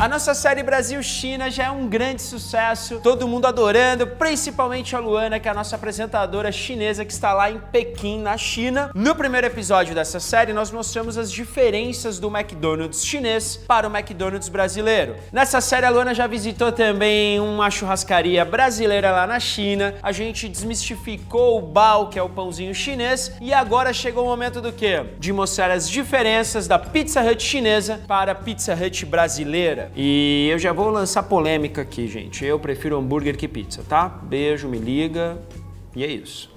A nossa série Brasil-China já é um grande sucesso, todo mundo adorando, principalmente a Luana, que é a nossa apresentadora chinesa que está lá em Pequim, na China. No primeiro episódio dessa série, nós mostramos as diferenças do McDonald's chinês para o McDonald's brasileiro. Nessa série, a Luana já visitou também uma churrascaria brasileira lá na China, a gente desmistificou o bao, que é o pãozinho chinês, e agora chegou o momento do quê? De mostrar as diferenças da Pizza Hut chinesa para a Pizza Hut brasileira. E eu já vou lançar polêmica aqui, gente. Eu prefiro hambúrguer que pizza, tá? Beijo, me liga. E é isso.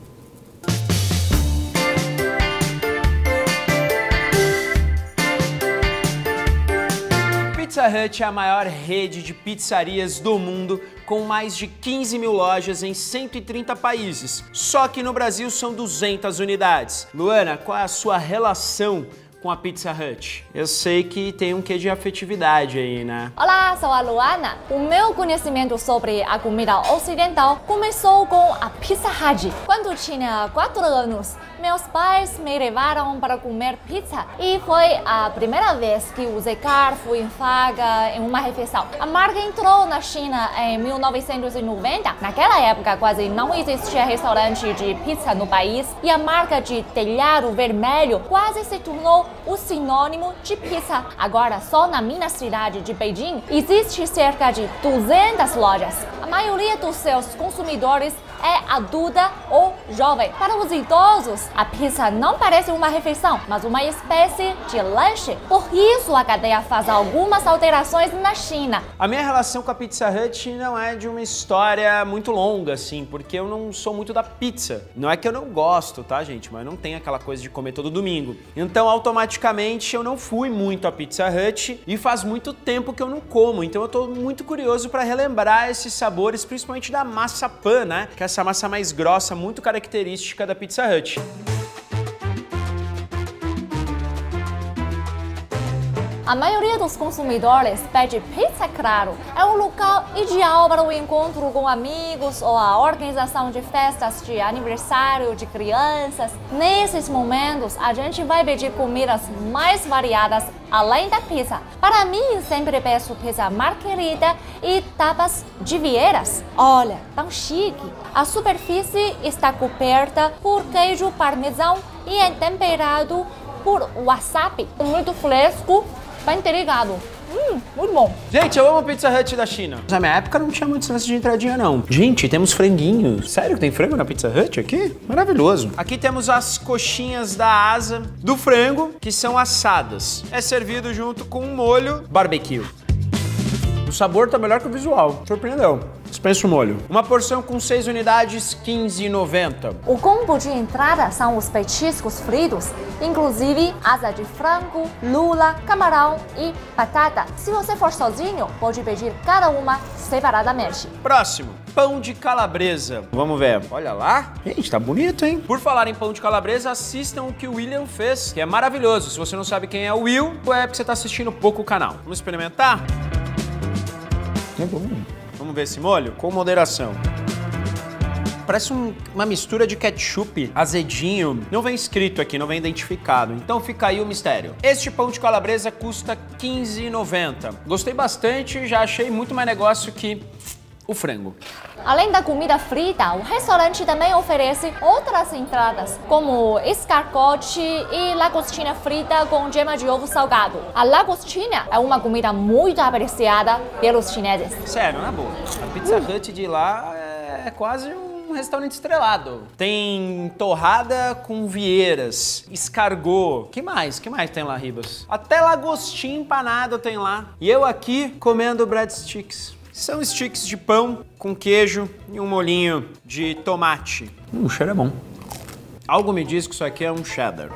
Pizza Hut é a maior rede de pizzarias do mundo, com mais de 15 mil lojas em 130 países. Só que no Brasil são 200 unidades. Luana, qual é a sua relação com a Pizza Hut? Eu sei que tem um quê de afetividade aí, né? Olá, sou a Luana. O meu conhecimento sobre a comida ocidental começou com a Pizza Hut. Quando tinha 4 anos, meus pais me levaram para comer pizza e foi a primeira vez que usei garfo e faca em uma refeição. A marca entrou na China em 1990. Naquela época quase não existia restaurante de pizza no país e a marca de telhado vermelho quase se tornou o sinônimo de pizza. Agora, só na minha cidade de Beijing, existe cerca de 200 lojas. A maioria dos seus consumidores é adulta ou jovem. Para os idosos, a pizza não parece uma refeição, mas uma espécie de lanche. Por isso, a cadeia faz algumas alterações na China. A minha relação com a Pizza Hut não é de uma história muito longa, assim, porque eu não sou muito da pizza. Não é que eu não gosto, tá, gente? Mas não tem aquela coisa de comer todo domingo. Então, automaticamente, eu não fui muito à Pizza Hut e faz muito tempo que eu não como. Então, eu tô muito curioso para relembrar esses sabores, principalmente da massa pan, né? Que é essa massa mais grossa, muito característica da Pizza Hut. A maioria dos consumidores pede pizza, claro. É um local ideal para o encontro com amigos ou a organização de festas de aniversário de crianças. Nesses momentos, a gente vai pedir comidas mais variadas além da pizza. Para mim, sempre peço pizza margarita e tapas de vieiras. Olha, tão chique! A superfície está coberta por queijo parmesão e é temperado por wasabi. Muito fresco, bem interligado. Muito bom. Gente, eu amo a Pizza Hut da China. Na minha época não tinha muito esse lance de entradinha, não. Gente, temos franguinhos. Sério que tem frango na Pizza Hut aqui? Maravilhoso. Aqui temos as coxinhas da asa do frango, que são assadas. É servido junto com um molho barbecue. O sabor tá melhor que o visual. Surpreendeu. Dispensa o molho. Uma porção com 6 unidades, R$15,90. O combo de entrada são os petiscos fritos, inclusive asa de frango, lula, camarão e batata. Se você for sozinho, pode pedir cada uma separadamente. Próximo, pão de calabresa. Vamos ver. Olha lá. Gente, tá bonito, hein? Por falar em pão de calabresa, assistam o que o William fez, que é maravilhoso. Se você não sabe quem é o Will, é porque você tá assistindo pouco o canal. Vamos experimentar? É bom. Vamos ver esse molho? Com moderação. Parece uma mistura de ketchup azedinho. Não vem escrito aqui, não vem identificado. Então fica aí o mistério. Este pão de calabresa custa R$15,90. Gostei bastante, já achei muito mais negócio que o frango. Além da comida frita, o restaurante também oferece outras entradas, como escargote e lagostinha frita com gema de ovo salgado. A lagostinha é uma comida muito apreciada pelos chineses. Sério, na boa. A Pizza Hut de lá é quase um restaurante estrelado. Tem torrada com vieiras, escargot. Que mais? Que mais tem lá, Ribas? Até lagostinha empanado tem lá. E eu aqui comendo breadsticks. São sticks de pão com queijo e um molhinho de tomate. O cheiro é bom. Algo me diz que isso aqui é um cheddar.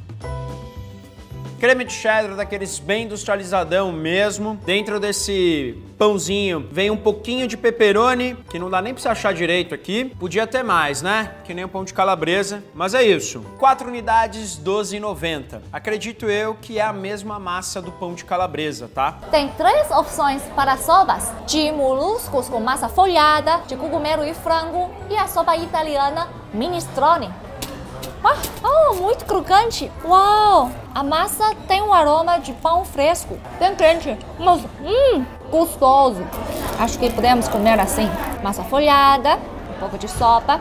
Creme de cheddar daqueles bem industrializadão mesmo. Dentro desse pãozinho vem um pouquinho de pepperoni, que não dá nem pra você achar direito aqui. Podia ter mais, né? Que nem o pão de calabresa. Mas é isso. 4 unidades, R$12,90. Acredito eu que é a mesma massa do pão de calabresa, tá? Tem 3 opções para sopas. De moluscos com massa folhada, de cogumelo e frango e a sopa italiana minestrone. Muito crocante. Uau! A massa tem um aroma de pão fresco, bem quente, mas gostoso. Acho que podemos comer assim. Massa folhada, um pouco de sopa.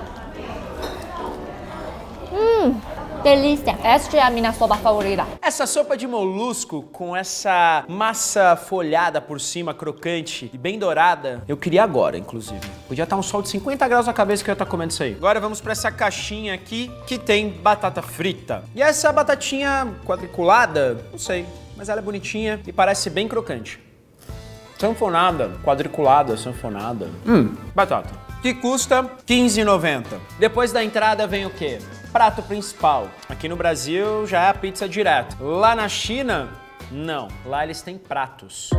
Delícia! Esta é a minha sopa favorita. Essa sopa de molusco com essa massa folhada por cima, crocante e bem dourada, eu queria agora, inclusive. Podia estar um sol de 50 graus na cabeça que eu ia estar comendo isso aí. Agora vamos para essa caixinha aqui que tem batata frita. E essa batatinha quadriculada, não sei, mas ela é bonitinha e parece bem crocante. Sanfonada, quadriculada, sanfonada. Batata. Que custa R$15,90. Depois da entrada vem o quê? Prato principal. Aqui no Brasil já é a pizza direto. Lá na China, não. Lá eles têm pratos.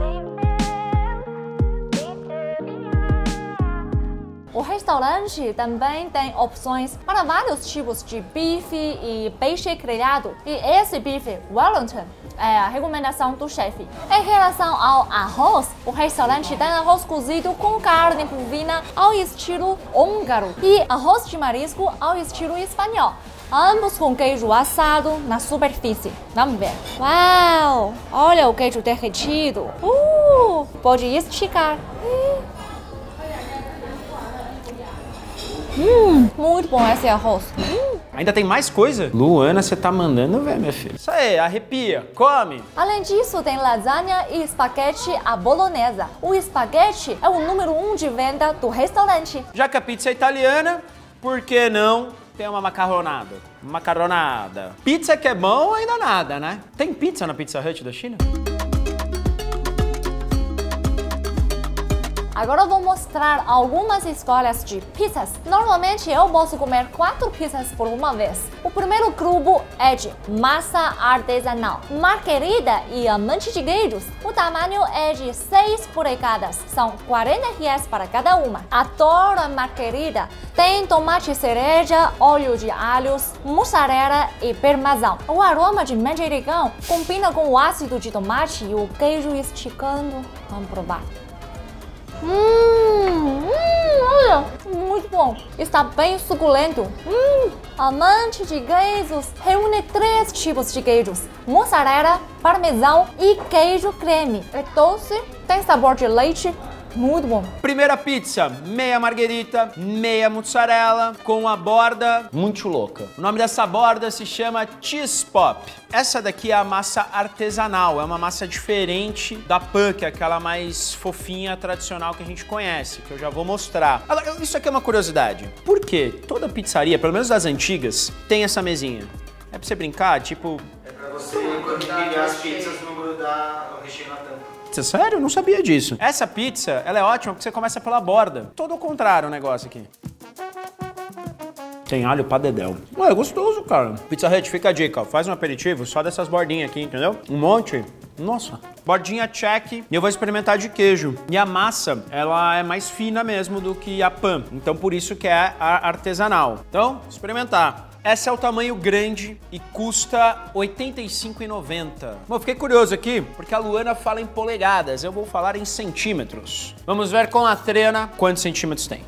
O restaurante também tem opções para vários tipos de bife e peixe grelhado. E esse bife Wellington é a recomendação do chefe. Em relação ao arroz, o restaurante tem arroz cozido com carne bovina ao estilo húngaro e arroz de marisco ao estilo espanhol. Ambos com queijo assado na superfície. Vamos ver. Uau! Olha o queijo derretido. Pode esticar. Muito bom esse arroz. Ainda tem mais coisa? Luana, você tá mandando ver, minha filha. Isso aí, arrepia, come. Além disso, tem lasanha e espaguete à bolonhesa. O espaguete é o número 1 de venda do restaurante. Já que a pizza é italiana, por que não ter uma macarronada? Macarronada. Pizza que é bom, ainda nada, né? Tem pizza na Pizza Hut da China? Agora eu vou mostrar algumas escolhas de pizzas. Normalmente eu posso comer 4 pizzas por uma vez. O primeiro grupo é de massa artesanal, margarita e amante de queijos. O tamanho é de 6 polegadas, são R$40 para cada uma. Adoro a margarita. Tem tomate cereja, óleo de alhos, mussarela e parmesão. O aroma de manjericão combina com o ácido de tomate e o queijo esticando. Vamos provar. Olha, muito bom. Está bem suculento. Amante de queijos reúne 3 tipos de queijos: mussarela, parmesão e queijo creme. É doce, tem sabor de leite. Muito bom. Primeira pizza, meia marguerita, meia mussarela, com a borda muito louca. O nome dessa borda se chama Cheese Pop. Essa daqui é a massa artesanal, é uma massa diferente da pan, que é aquela mais fofinha, tradicional que a gente conhece, que eu já vou mostrar. Agora, isso aqui é uma curiosidade. Por que toda pizzaria, pelo menos das antigas, tem essa mesinha? É pra você brincar, tipo... É pra você, quando pegar as pizzas, não grudar o recheio na tampa. Sério? Eu não sabia disso. Essa pizza, ela é ótima porque você começa pela borda. Todo o contrário o negócio aqui. Tem alho pra dedéu. Ué, é gostoso, cara. Pizza Hut, fica a dica, ó. Faz um aperitivo só dessas bordinhas aqui, entendeu? Um monte. Nossa. Bordinha check. E eu vou experimentar de queijo. E a massa, ela é mais fina mesmo do que a pan. Então por isso que é a artesanal. Então, experimentar. Essa é o tamanho grande e custa R$ 85,90. Bom, eu fiquei curioso aqui, porque a Luana fala em polegadas, eu vou falar em centímetros. Vamos ver com a Trena quantos centímetros tem.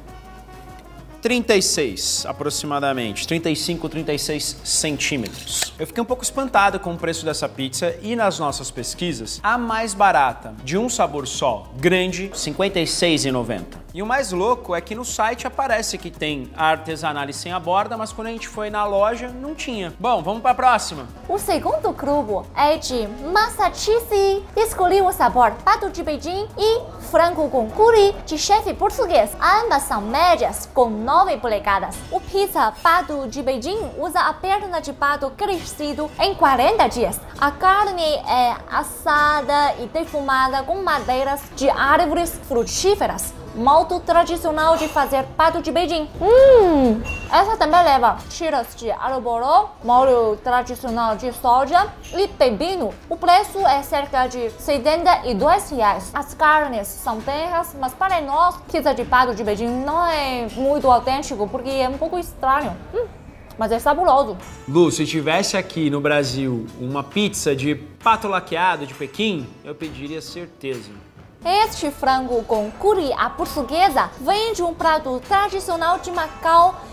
36, aproximadamente. 35, 36 centímetros. Eu fiquei um pouco espantado com o preço dessa pizza e nas nossas pesquisas, a mais barata, de um sabor só, grande, R$ 56,90. E o mais louco é que no site aparece que tem a artesanal e sem a borda, mas quando a gente foi na loja, não tinha. Bom, vamos para a próxima. O segundo grupo é de massa cheesy. Escolhi o sabor pato de Beijing e frango com curry de chefe português. Ambas são médias, com 9 polegadas. O pizza pato de Beijing usa a perna de pato crescido em 40 dias. A carne é assada e defumada com madeiras de árvores frutíferas. Modo tradicional de fazer pato de Beijing. Essa também leva tiras de alho, molho tradicional de soja e pepino. O preço é cerca de R$ 62. As carnes são terras, mas para nós, pizza de pato de Beijing não é muito autêntico porque é um pouco estranho. Mas é saboroso. Lu, se tivesse aqui no Brasil uma pizza de pato laqueado de Pequim, eu pediria certeza. Este frango com curry à portuguesa vem de um prato tradicional de Macau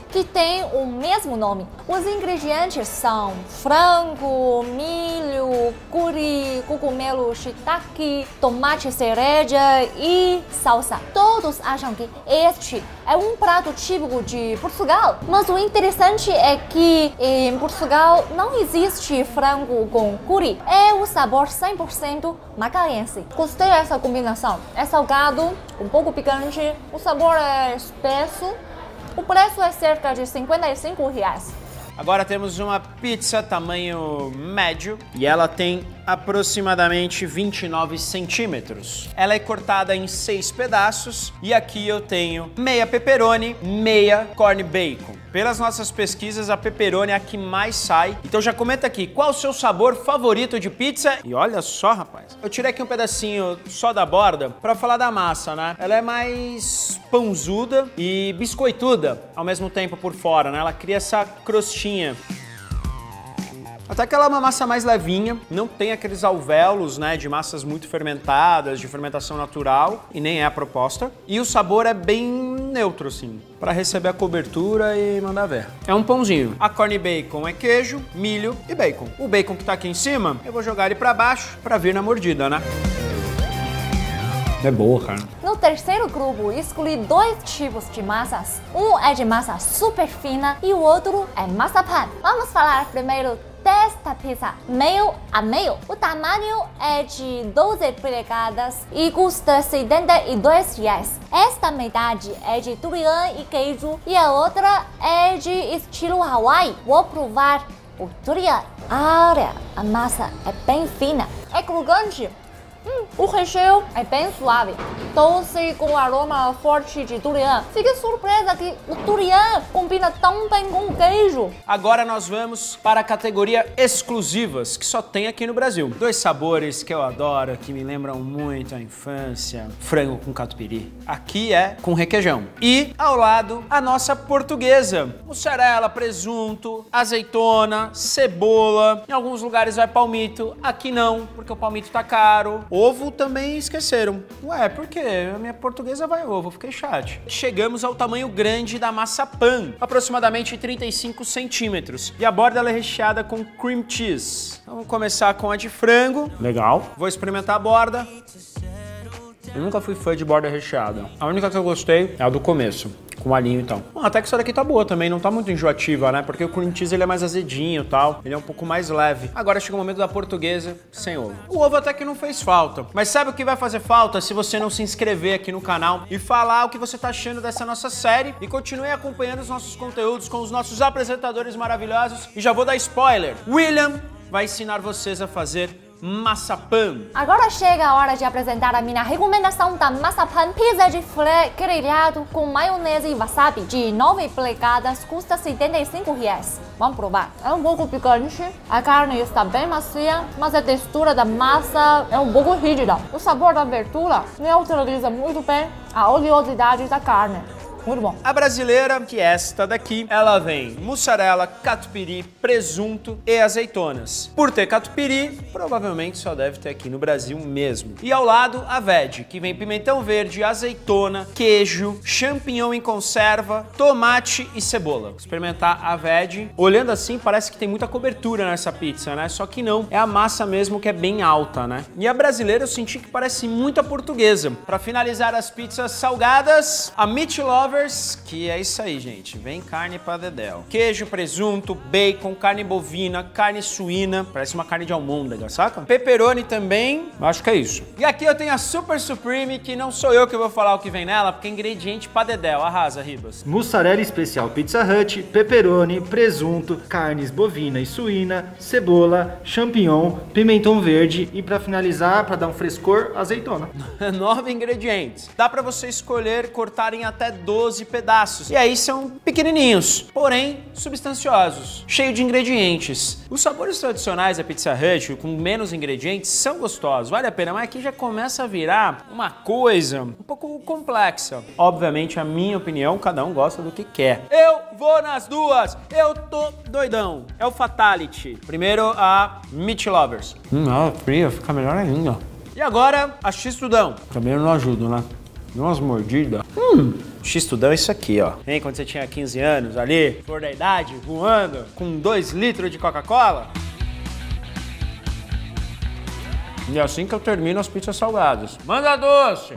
que tem o mesmo nome. Os ingredientes são frango, milho, curry, cogumelo shiitake, tomate cereja e salsa. Todos acham que este é um prato típico de Portugal, mas o interessante é que em Portugal não existe frango com curry. É o sabor 100% macaense. Gostei dessa combinação. É salgado, um pouco picante, o sabor é espesso. O preço é cerca de R$55. Agora temos uma pizza tamanho médio e ela tem aproximadamente 29 centímetros. Ela é cortada em 6 pedaços e aqui eu tenho meia pepperoni, meia corn bacon. Pelas nossas pesquisas, a pepperoni é a que mais sai. Então já comenta aqui, qual o seu sabor favorito de pizza? E olha só, rapaz, eu tirei aqui um pedacinho só da borda pra falar da massa, né? Ela é mais pãozuda e biscoituda ao mesmo tempo por fora, né? Ela cria essa crostinha. Até que ela é uma massa mais levinha, não tem aqueles alvéolos, né, de massas muito fermentadas, de fermentação natural, e nem é a proposta. E o sabor é bem neutro, assim, para receber a cobertura e mandar ver. É um pãozinho. A corn bacon é queijo, milho e bacon. O bacon que tá aqui em cima, eu vou jogar ele para baixo para vir na mordida, né? É boa, cara. No terceiro grupo, escolhi 2 tipos de massas. Um é de massa super fina e o outro é massa pan. Vamos falar primeiro desta pizza meio a meio. O tamanho é de 12 polegadas e custa R$72. Esta metade é de durian e queijo e a outra é de estilo Hawaii. Vou provar o durian. Olha, a massa é bem fina, é crocante. O recheio é bem suave, doce com aroma forte de durian. Fiquei surpresa que o durian combina tão bem com o queijo. Agora nós vamos para a categoria exclusivas, que só tem aqui no Brasil. 2 sabores que eu adoro, que me lembram muito a infância. Frango com catupiry. Aqui é com requeijão. E ao lado, a nossa portuguesa. Mussarela, presunto, azeitona, cebola. Em alguns lugares vai palmito. Aqui não, porque o palmito tá caro. Ovo também esqueceram. Ué, por quê? A minha portuguesa vai ovo, fiquei chato. Chegamos ao tamanho grande da massa pan, aproximadamente 35 centímetros. E a borda ela é recheada com cream cheese. Então, vamos começar com a de frango. Legal. Vou experimentar a borda. Eu nunca fui fã de borda recheada. A única que eu gostei é a do começo, com alhinho e tal. Bom, até que essa daqui tá boa também, não tá muito enjoativa, né? Porque o cream cheese ele é mais azedinho e tal, ele é um pouco mais leve. Agora chega o momento da portuguesa sem ovo. O ovo até que não fez falta, mas sabe o que vai fazer falta se você não se inscrever aqui no canal e falar o que você tá achando dessa nossa série e continue acompanhando os nossos conteúdos com os nossos apresentadores maravilhosos. E já vou dar spoiler, William vai ensinar vocês a fazer massa pan. Agora chega a hora de apresentar a minha recomendação da massa pan. Pizza de filé grelhado com maionese e wasabi de 9 polegadas custa R$75. Vamos provar. É um pouco picante, a carne está bem macia, mas a textura da massa é um pouco rígida. O sabor da verdura neutraliza muito bem a oleosidade da carne. Muito bom. A brasileira, que é esta daqui, ela vem mussarela, catupiry, presunto e azeitonas. Por ter catupiry, provavelmente só deve ter aqui no Brasil mesmo. E ao lado, a veg, que vem pimentão verde, azeitona, queijo, champignon em conserva, tomate e cebola. Vou experimentar a veg. Olhando assim, parece que tem muita cobertura nessa pizza, né? Só que não, é a massa mesmo que é bem alta, né? E a brasileira eu senti que parece muito a portuguesa. Para finalizar as pizzas salgadas, a Meat Lovers, que é isso aí, gente. Vem carne pra dedéu. Queijo, presunto, bacon, carne bovina, carne suína. Parece uma carne de almôndega, saca? Pepperoni também. Acho que é isso. E aqui eu tenho a Super Supreme, que não sou eu que vou falar o que vem nela, porque é ingrediente pra dedéu. Arrasa, Ribas. Mussarela especial Pizza Hut, pepperoni, presunto, carnes bovina e suína, cebola, champignon, pimentão verde e pra finalizar, pra dar um frescor, azeitona. 9 ingredientes. Dá pra você escolher cortar em até 12 pedaços. E aí são pequenininhos, porém substanciosos, cheio de ingredientes. Os sabores tradicionais da Pizza Hut, com menos ingredientes, são gostosos, vale a pena, mas aqui já começa a virar uma coisa um pouco complexa. Obviamente, a minha opinião, cada um gosta do que quer. Eu vou nas duas, eu tô doidão. É o Fatality. Primeiro a Meat Lovers. Ela fria, fica melhor ainda. E agora a X-Tudão. Também não ajuda, né? Deu umas mordidas. X-tudão é isso aqui, ó. Hein, quando você tinha 15 anos ali, flor da idade, voando, com 2 litros de Coca-Cola. E é assim que eu termino as pizzas salgadas. Manda doce!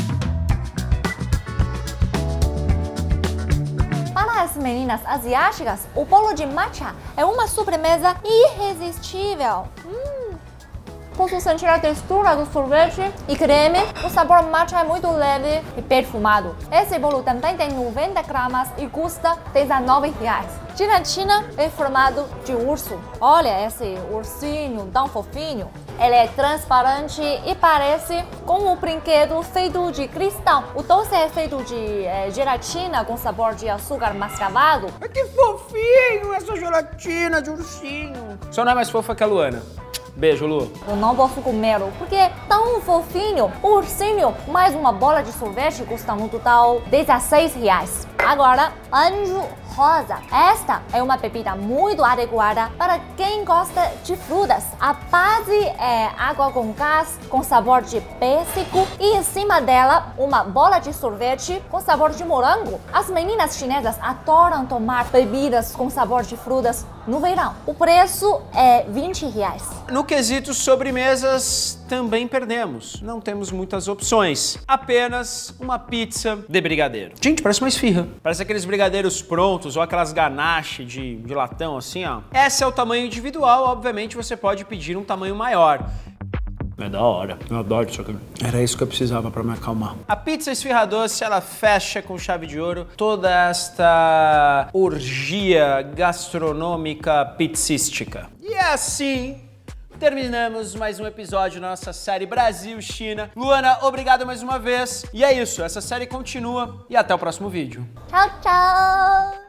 Para as meninas asiáticas, o bolo de matcha é uma sobremesa irresistível. Posso sentir a textura do sorvete e creme. O sabor matcha é muito leve e perfumado. Esse bolo também tem 90 gramas e custa R$19. Gelatina é formado de urso. Olha esse ursinho tão fofinho. Ele é transparente e parece com um brinquedo feito de cristal. O doce é feito de gelatina com sabor de açúcar mascavado. Que fofinho essa gelatina de ursinho. Só não é mais fofa que a Luana. Beijo, Lu. Eu não posso comê-lo porque é tão fofinho. O ursinho mais uma bola de sorvete custa no total R$16. Agora, anjo rosa. Esta é uma bebida muito adequada para quem gosta de frutas. A base é água com gás com sabor de pêssego e em cima dela uma bola de sorvete com sabor de morango. As meninas chinesas adoram tomar bebidas com sabor de frutas no verão. O preço é R$20. No quesito sobremesas, também perdemos. Não temos muitas opções. Apenas uma pizza de brigadeiro. Gente, parece uma esfirra. Parece aqueles brigadeiros prontos ou aquelas ganache de latão assim, ó. Esse é o tamanho individual. Obviamente, você pode pedir um tamanho maior. É da hora. Eu adoro isso aqui. Era isso que eu precisava para me acalmar. A pizza esfirra doce, ela fecha com chave de ouro toda esta orgia gastronômica pizzística. E é assim terminamos mais um episódio da nossa série Brasil-China. Luana, obrigado mais uma vez. E é isso, essa série continua e até o próximo vídeo. Tchau, tchau!